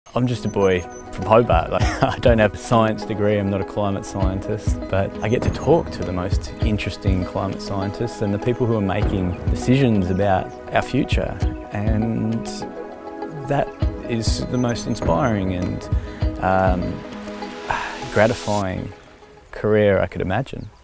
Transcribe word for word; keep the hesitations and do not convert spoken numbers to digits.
I'm just a boy from Hobart. Like, I don't have a science degree, I'm not a climate scientist, but I get to talk to the most interesting climate scientists and the people who are making decisions about our future. And that is the most inspiring and um, gratifying career I could imagine.